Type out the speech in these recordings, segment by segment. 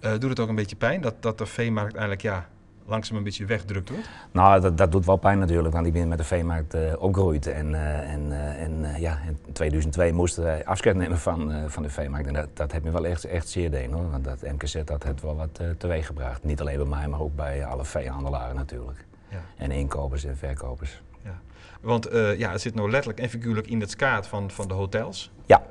Doet het ook een beetje pijn dat de veemarkt eigenlijk langzaam een beetje weggedrukt wordt? Nou, dat doet wel pijn natuurlijk, want ik ben met de veemarkt opgegroeid. En in 2002 moesten wij afscheid nemen van de veemarkt. En dat heeft me wel echt zeer deed, hoor. Want dat MKZ dat heeft wel wat teweeggebracht. Niet alleen bij mij, maar ook bij alle veehandelaren natuurlijk. Ja. En inkopers en verkopers. Ja. Want het zit nou letterlijk en figuurlijk in het skaat van de hotels. Ja.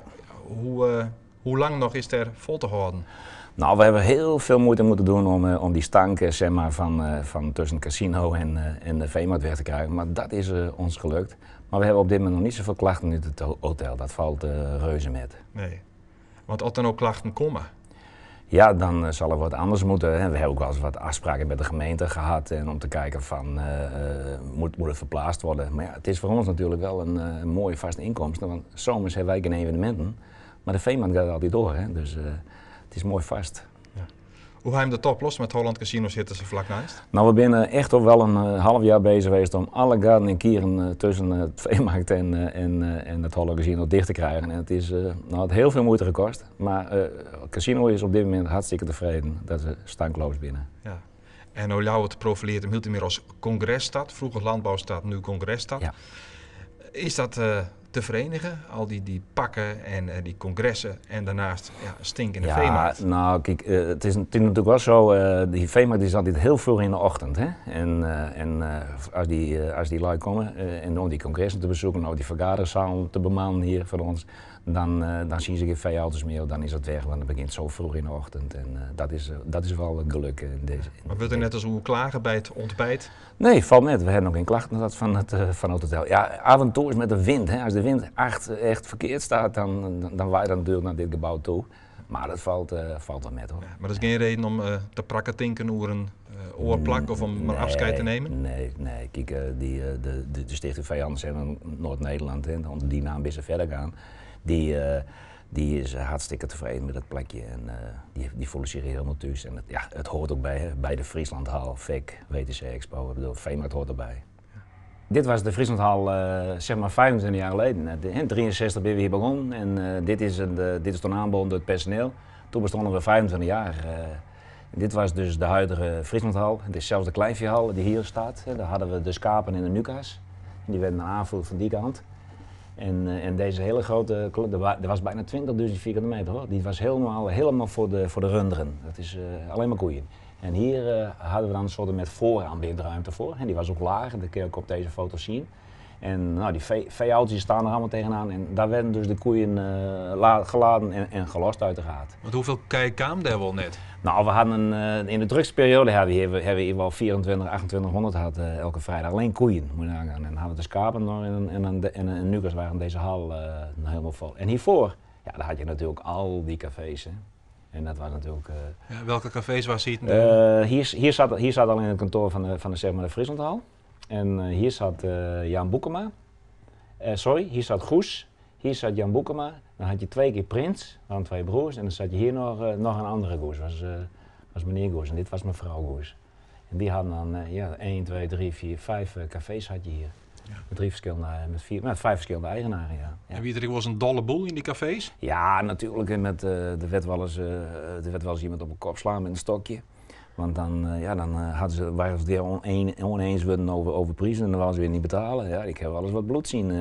Hoe lang nog is er vol te houden? Nou, we hebben heel veel moeite moeten doen om die stank zeg maar, van tussen het casino en de veemarkt weg te krijgen. Maar dat is ons gelukt. Maar we hebben op dit moment nog niet zoveel klachten in het hotel. Dat valt reuze met. Nee. Want als er ook klachten komen? Ja, dan zal er wat anders moeten. We hebben ook wel eens wat afspraken met de gemeente gehad en om te kijken van moet het verplaatst worden. Maar ja, het is voor ons natuurlijk wel een mooie vaste inkomsten, want zomers hebben wij geen evenementen. Maar de veemarkt gaat altijd door, hè? Dus het is mooi vast. Ja. Hoe ga je dat oplossen? Met Holland Casino zitten ze vlak naast? Nou, we zijn echt al wel een half jaar bezig geweest om alle gaten en kieren tussen het veemarkt en het Holland Casino dicht te krijgen. En het heeft heel veel moeite gekost. Maar het casino is op dit moment hartstikke tevreden dat ze stankloos binnen. Ja. En hoe jou het profileert hem hield meer als congresstad. Vroeger landbouwstad, nu congresstad. Ja. Is dat te verenigen? Al die pakken en die congressen en daarnaast stinkende veemarkt? Ja, nou kijk, het is natuurlijk wel zo, die veemarkt is altijd heel vroeg in de ochtend. Hè? En als die lui komen en om die congressen te bezoeken, nou die vergaderzaal te bemannen hier voor ons, dan zien ze geen veeauto's meer, dan is het weg, want het begint zo vroeg in de ochtend. En dat is wel een geluk in deze. Maar wilt u net als hoe klagen bij het ontbijt? Nee, valt met. We hebben nog geen klachten gehad van het hotel. Ja, af en toe is met de wind. Hè. Als de wind echt verkeerd staat, dan waait dat natuurlijk naar dit gebouw toe. Maar dat valt wel met, hoor. Ja, maar dat is geen reden om te prakketinken over een oorplak of om maar afscheid te nemen? Nee. Kijk, de Stichting Veehandels in Noord-Nederland, onder die naam is ze verder gaan. Die is hartstikke tevreden met dat plekje en die voelen zich helemaal thuis. En het hoort ook bij de Frieslandhal, VEC, WTC Expo, ik bedoel, veemarkt hoort erbij. Ja. Dit was de Frieslandhal zeg maar 25 jaar geleden. In 63 ben we hier begonnen en dit is toen aanboden door het personeel. Toen bestonden we 25 jaar. Dit was dus de huidige Frieslandhal. Het is zelfs de Kleinveehal die hier staat. Daar hadden we de schapen en de nuka's. Die werden dan aangevoerd van die kant. En deze hele grote club, er was bijna 20.000 vierkante meter, hoor. Die was helemaal voor de runderen. Dat is alleen maar koeien. En hier hadden we dan een soort met vooraanbindruimte voor. En die was ook laag, dat kun je ook op deze foto zien. En nou, die veeauto's staan er allemaal tegenaan. En daar werden dus de koeien geladen en gelost uiteraard. Want hoeveel kwamen daar wel net? Nou, we hadden in de drukste periode hebben we hier wel 2400 gehad elke vrijdag. Alleen koeien, moet je nagaan. En dan hadden we de schapen nog en nukkers waren deze hal helemaal vol. En hiervoor, ja, daar had je natuurlijk al die cafés. Hè. En dat was natuurlijk... welke cafés was hier? Hier zat al in het kantoor van de Frieslandhal. En hier zat Jan Boekema. Hier zat Goes. Hier zat Jan Boekema. Dan had je 2 keer Prins, waren 2 broers. En dan zat je hier nog een andere Goes. Was meneer Goes en dit was mevrouw Goes. En die hadden dan 1, 2, 3, 4, 5 cafés had je hier. Ja. Met 5 verschillende eigenaren, ja. En wie er was een dolle boel in die cafés? Ja, natuurlijk. Er werd wel eens iemand op een kop slaan met een stokje. Want waren ze weer oneens over prijzen en dan wilden ze weer niet betalen. Ja, ik heb wel eens wat bloed zien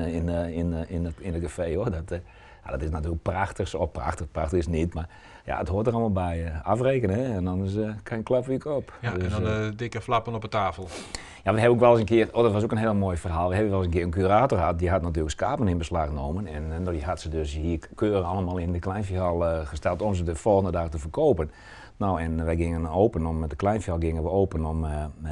in het café, hoor. Dat is natuurlijk prachtig. Prachtig is niet, maar ja, het hoort er allemaal bij. Afrekenen, hè? En anders kan je klap voor je kop. Ja, dus, en dan dikke flappen op de tafel. Ja, we hebben ook wel eens een keer, dat was ook een heel mooi verhaal. We hebben wel eens een keer een curator gehad, die had natuurlijk schapen in beslag genomen. En die had ze dus hier keurig allemaal in de Kleinveehal gesteld om ze de volgende dag te verkopen. Nou, en wij gingen open met de Kleinveehal gingen we open om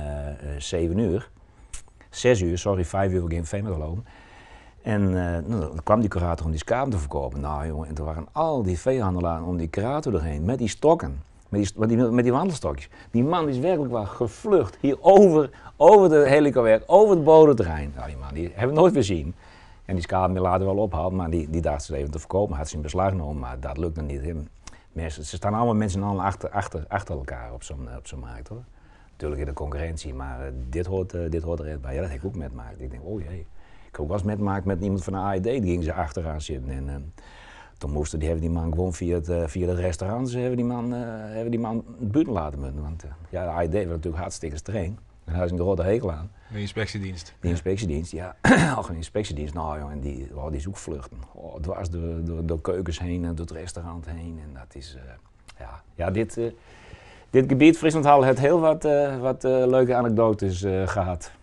7 uur. 6 uur, 5 uur gingen we veemarkt lopen. En dan kwam die curator om die schapen te verkopen. Nou jongen, en toen waren al die veehandelaren om die curator erheen met die stokken. Met die wandelstokjes. Die man is werkelijk wel gevlucht hier over de helikoweg, over het bodemterrein. Nou, die man die hebben we nooit weer zien. En die schapen laten wel ophouden, maar die dacht ze even te verkopen. Had ze in beslag genomen, maar dat lukte niet. Ze staan allemaal mensen achter elkaar op zo'n markt, hoor. Natuurlijk in de concurrentie, maar dit hoort er echt bij. Ja, dat heb ik ook metmaakt. Ik denk, oh jee. Ik heb ook wel eens metmaakt met iemand van de AED, die ging ze achteraan zitten. En toen moesten hebben die man gewoon via het restaurant, hebben die man buiten laten moeten. Want ja, de AID was natuurlijk hartstikke streng. En hij is een grote hekel aan. De inspectiedienst. De inspectiedienst, ja. Algemene inspectiedienst, nou jongen, die is ook vluchten. Dwars door keukens heen en door het restaurant heen. En dat is, dit gebied, Frieslandhal, heeft heel wat leuke anekdotes gehad.